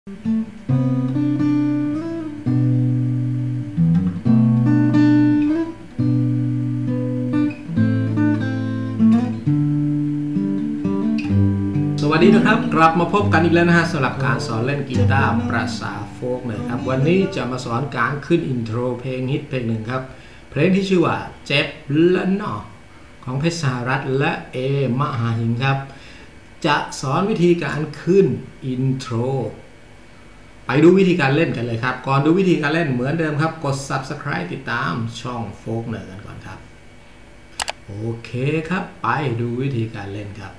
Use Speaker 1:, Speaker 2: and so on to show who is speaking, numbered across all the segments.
Speaker 1: สวัสดีนะครับกลับมาพบกันอีกแล้วนะฮะสำหรับการสอนเล่นกีตาร์ประสาโฟล์กนะครับวันนี้จะมาสอนการขึ้นอินโทรเพลงฮิตเพลงหนึ่งครับเพลงที่ชื่อว่าเจ็บและหนอของเพชรสหรัฐและเอมหาหิงครับจะสอนวิธีการขึ้นอินโทรไปดูวิธีการเล่นกันเลยครับก่อนดูวิธีการเล่นเหมือนเดิมครับกด Subscribe ติดตามช่องโฟล์กเนอร์กันก่อนครับโอเคครับไปดูวิธีการเล่นครับ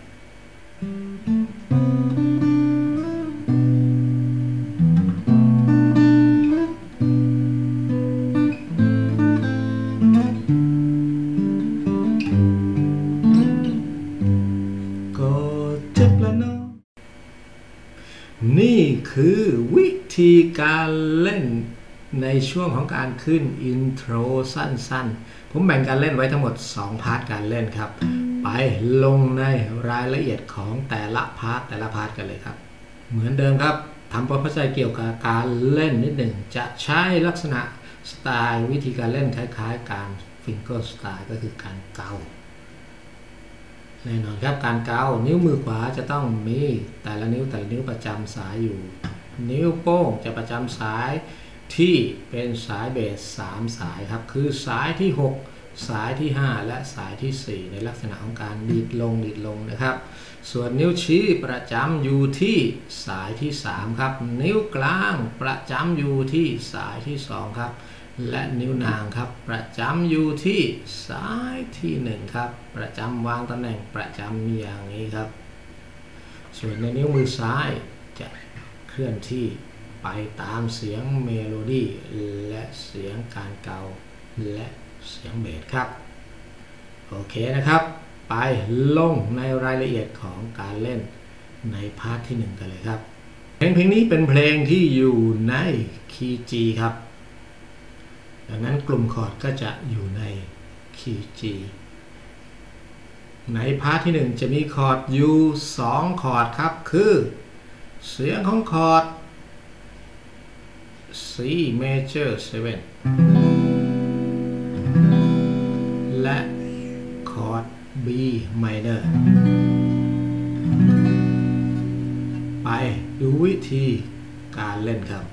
Speaker 1: นี่คือวิธีการเล่นในช่วงของการขึ้นอินโทรสั้นๆผมแบ่งการเล่นไว้ทั้งหมด2พาร์ทการเล่นครับไปลงในรายละเอียดของแต่ละพาร์ทกันเลยครับเหมือนเดิมครับทำความเข้าใจเกี่ยวกับการเล่นนิดหนึ่งจะใช้ลักษณะสไตล์วิธีการเล่นคล้ายๆการฟิงเกอร์สไตล์ก็คือการเกาแน่นอนครับการเกานิ้วมือขวาจะต้องมีแต่ละนิ้วประจำสายอยู่นิ้วโป้งจะประจำสายที่เป็นสายเบส3สายครับคือสายที่6สายที่5และสายที่4ในลักษณะของการดีดลงนะครับส่วนนิ้วชี้ประจำอยู่ที่สายที่3ครับนิ้วกลางประจำอยู่ที่สายที่2ครับและนิ้วนางครับประจำอยู่ที่สายที่1ครับประจำวางตำแหน่งประจำอย่างนี้ครับส่วนในนิ้วมือซ้ายจะเคลื่อนที่ไปตามเสียงเมโลดี้และเสียงการเกาและเสียงเบสครับโอเคนะครับไปลงในรายละเอียดของการเล่นในพาร์ทที่1กันเลยครับเพลงนี้เป็นเพลงที่อยู่ในคีย์ G ครับดังนั้นกลุ่มคอร์ดก็จะอยู่ในคีย์ G ในพาร์ทที่1จะมีคอร์ดอยู่2คอร์ดครับคือเสียงของคอร์ด C major 7 และคอร์ด B minor ไปดูวิธีการเล่นครับ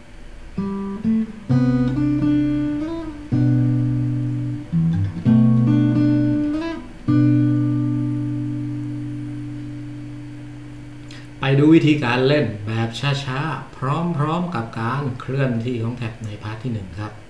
Speaker 1: ไปดูวิธีการเล่นแบบช้าๆพร้อมๆกับการเคลื่อนที่ของแท็บในพาร์ทที่1ครับ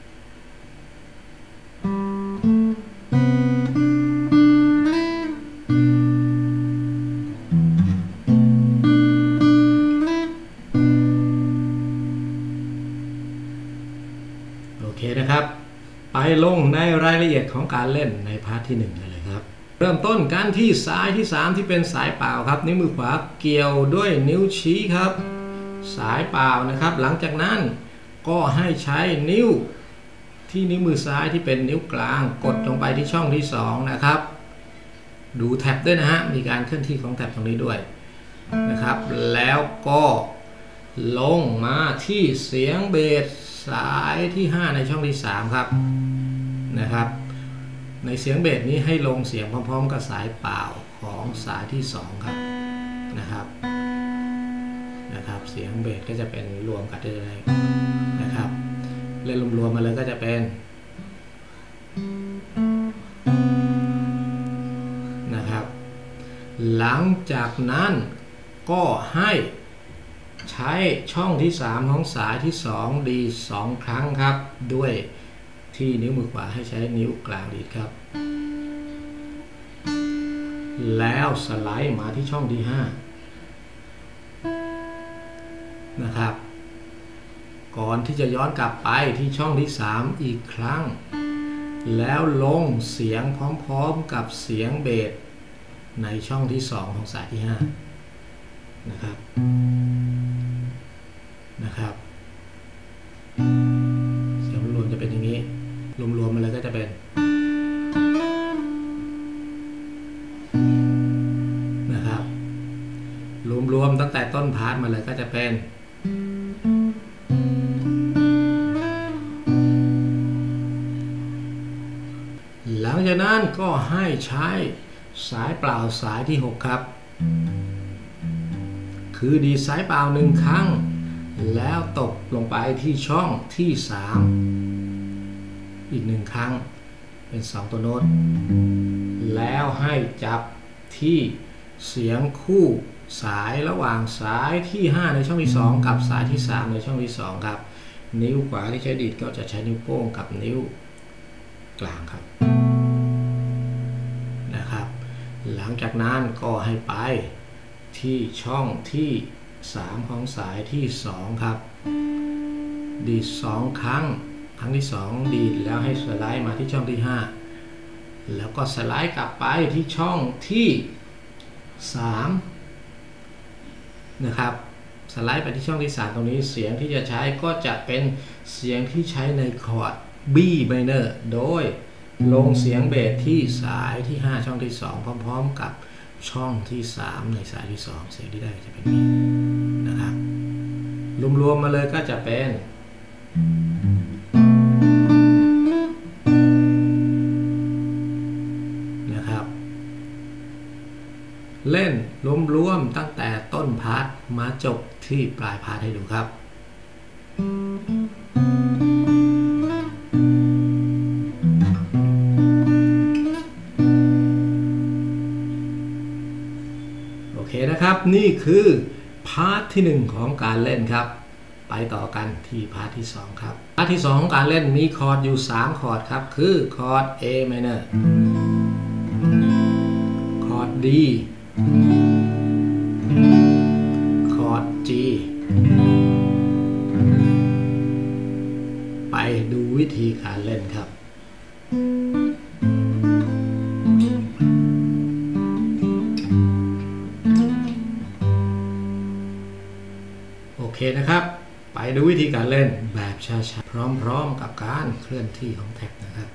Speaker 1: โอเคนะครับไปลงในรายละเอียดของการเล่นในพาร์ทที่1กันเลยครับเริ่มต้นกันที่สายที่3ที่เป็นสายเปล่าครับนิ้วมือขวาเกี่ยวด้วยนิ้วชี้ครับสายเปล่านะครับหลังจากนั้นก็ให้ใช้นิ้วที่นิ้วมือซ้ายที่เป็นนิ้วกลางกดลงไปที่ช่องที่2นะครับดูแท็บด้วยนะฮะมีการเคลื่อนที่ของแท็บตรงนี้ด้วยนะครับแล้วก็ลงมาที่เสียงเบสสายที่5ในช่องที่3ครับนะครับในเสียงเบสนี้ให้ลงเสียงพร้อมๆกับสายเปล่าของสายที่2ครับนะครับเสียงเบสก็จะเป็นรวมกันได้นะครับเล่นรวมๆมาเลยก็จะเป็นนะครับหลังจากนั้นก็ให้ใช้ช่องที่3ของสายที่2ดี2ครั้งครับด้วยที่นิ้วมือขวาให้ใช้นิ้วกลางดีดครับแล้วสไลด์มาที่ช่องที่5นะครับก่อนที่จะย้อนกลับไปที่ช่องที่3อีกครั้งแล้วลงเสียงพร้อมๆกับเสียงเบสในช่องที่2ของสายที่5นะครับเสียงรวมจะเป็นอย่างนี้รวมๆมาเลยก็จะเป็นนะครับรวมๆตั้งแต่ต้นพาร์ทมาเลยก็จะเป็นจากนั้นก็ให้ใช้สายเปล่าสายที่6ครับคือดีดสายเปล่า1ครั้งแล้วตกลงไปที่ช่องที่3อีก1ครั้งเป็น2ตัวโน้ตแล้วให้จับที่เสียงคู่สายระหว่างสายที่5ในช่องที่2กับสายที่3ในช่องที่2ครับนิ้วขวาที่ใช้ดีดก็จะใช้นิ้วโป้งกับนิ้วกลางครับนะครับหลังจากนั้นก็ให้ไปที่ช่องที่3ของสายที่2ครับดีด2ครั้งที่2ดีดแล้วให้สไลด์มาที่ช่องที่5แล้วก็สไลด์กลับไปที่ช่องที่3นะครับสไลด์ไปที่ช่องที่3ตรงนี้เสียงที่จะใช้ก็จะเป็นเสียงที่ใช้ในคอร์ด B minor โดยลงเสียงเบสที่สายที่5ช่องที่2พร้อมๆกับช่องที่3ในสายที่2เสียงที่ได้จะเป็นนี้นะครับรวมๆมาเลยก็จะเป็นนะครับเล่นรวมๆตั้งแต่ต้นพาร์ทมาจบที่ปลายพาร์ทให้ดูครับโอเคนะครับนี่คือพาร์ทที่1ของการเล่นครับไปต่อกันที่พาร์ทที่2ครับพาร์ทที่2ของการเล่นมีคอร์ดอยู่3คอร์ดครับคือคอร์ด A minor คอร์ด D คอร์ด G ไปดูวิธีการเล่นครับโอเคนะครับไปดูวิธีการเล่นแบบช้าๆพร้อมๆกับการเคลื่อนที่ของแท็บนะครับ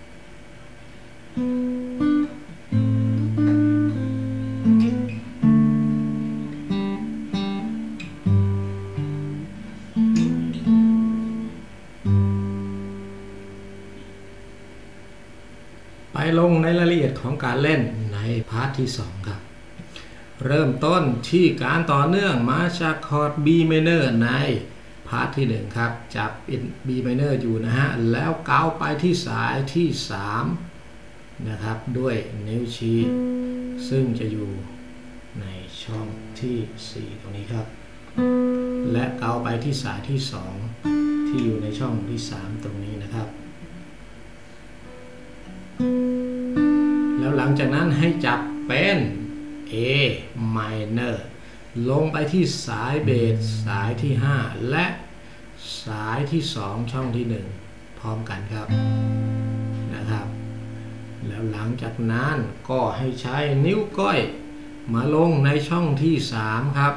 Speaker 1: ไปลงในรายละเอียดของการเล่นในพาร์ทที่2ครับเริ่มต้นที่การต่อเนื่องมาจากคอร์ด B minor ในพาร์ทที่1ครับจับ B minor อยู่นะฮะแล้วเกาไปที่สายที่3นะครับด้วยนิ้วชี้ซึ่งจะอยู่ในช่องที่4ตรงนี้ครับและเกาไปที่สายที่2ที่อยู่ในช่องที่3ตรงนี้นะครับแล้วหลังจากนั้นให้จับเป็น A minor ลงไปที่สายเบสสายที่5และสายที่2ช่องที่1พร้อมกันครับนะครับแล้วหลังจากนั้นก็ให้ใช้นิ้วก้อยมาลงในช่องที่3ครับ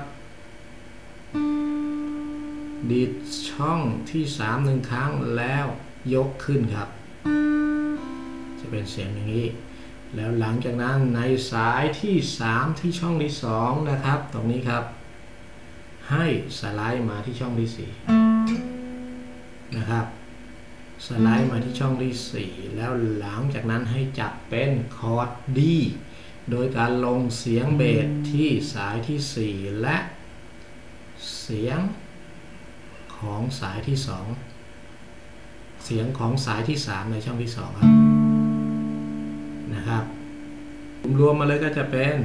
Speaker 1: ดีดช่องที่3 1ครั้งแล้วยกขึ้นครับจะเป็นเสียงอย่างนี้แล้วหลังจากนั้นในสายที่3ที่ช่องที่2นะครับตรงนี้ครับให้สไลด์มาที่ช่องที่4นะครับสไลด์มาที่ช่องที่4แล้วหลังจากนั้นให้จับเป็นคอร์ด D โดยการลงเสียงเบสที่สายที่4และเสียงของสายที่2เสียงของสายที่3ในช่องที่2ครับนะครับรวมมาเลยก็จะเป็น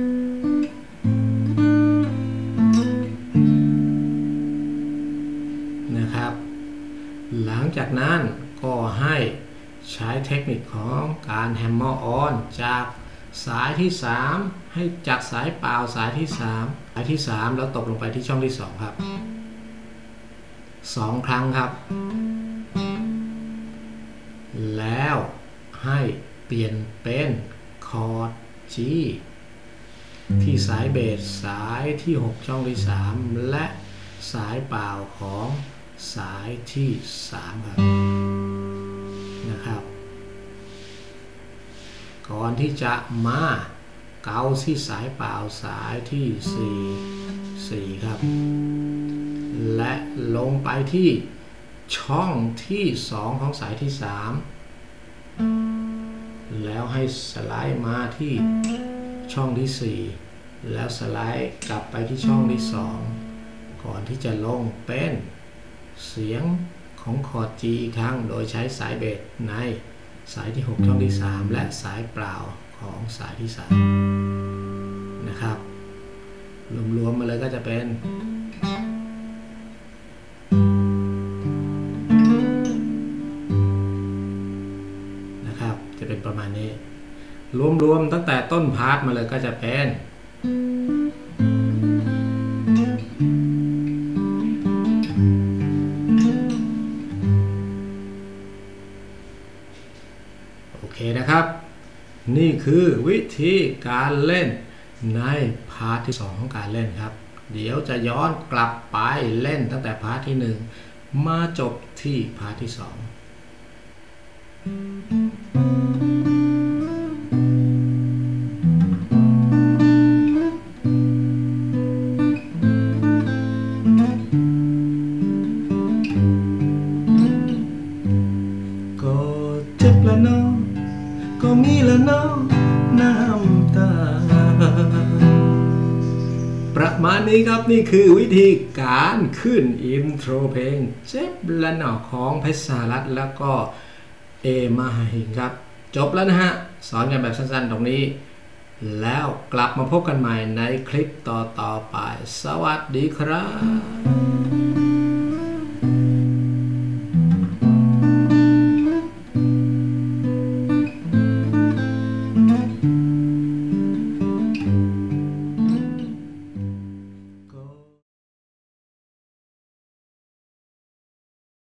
Speaker 1: นะครับหลังจากนั้นก็ให้ใช้เทคนิคของการแฮมเมอร์ออนจากสายที่3ให้จากสายเปล่าสายที่3สายที่3แล้วตกลงไปที่ช่องที่2ครับ2ครั้งครับแล้วให้เปลี่ยนเป็นคอร์ด G ที่สายเบสสายที่6ช่องที่3และสายเปล่าของสายที่3ครับนะครับก่อนที่จะมาเกาที่สายเปล่าสายที่4ครับและลงไปที่ช่องที่2ของสายที่3 แล้วให้สไลด์มาที่ช่องที่4แล้วสไลด์กลับไปที่ช่องที่2ก่อนที่จะลงเป็นเสียงของคอร์ด G อีกครั้งโดยใช้สายเบสในสายที่6ช่องที่3และสายเปล่าของสายที่3นะครับรวมๆมาเลยก็จะเป็นนะครับจะเป็นประมาณนี้รวมๆตั้งแต่ต้นพาร์ทมาเลยก็จะเป็นโอเคนะครับนี่คือวิธีการเล่นในพาร์ทที่2ของการเล่นครับเดี๋ยวจะย้อนกลับไปเล่นตั้งแต่พาร์ทที่1มาจบที่พาร์ทที่2ก็เจ็บละน้องก็มีละน้องน้ำตาประมาณนี้ครับนี่คือวิธีการขึ้นอินโทรเพลงเจ็บละหนอของเพชรสหรัฐแล้วก็เอมาหิงครับจบแล้วนะฮะสอนกันแบบสั้นๆตรงนี้แล้วกลับมาพบกันใหม่ในคลิปต่อๆไปสวัสดีครับ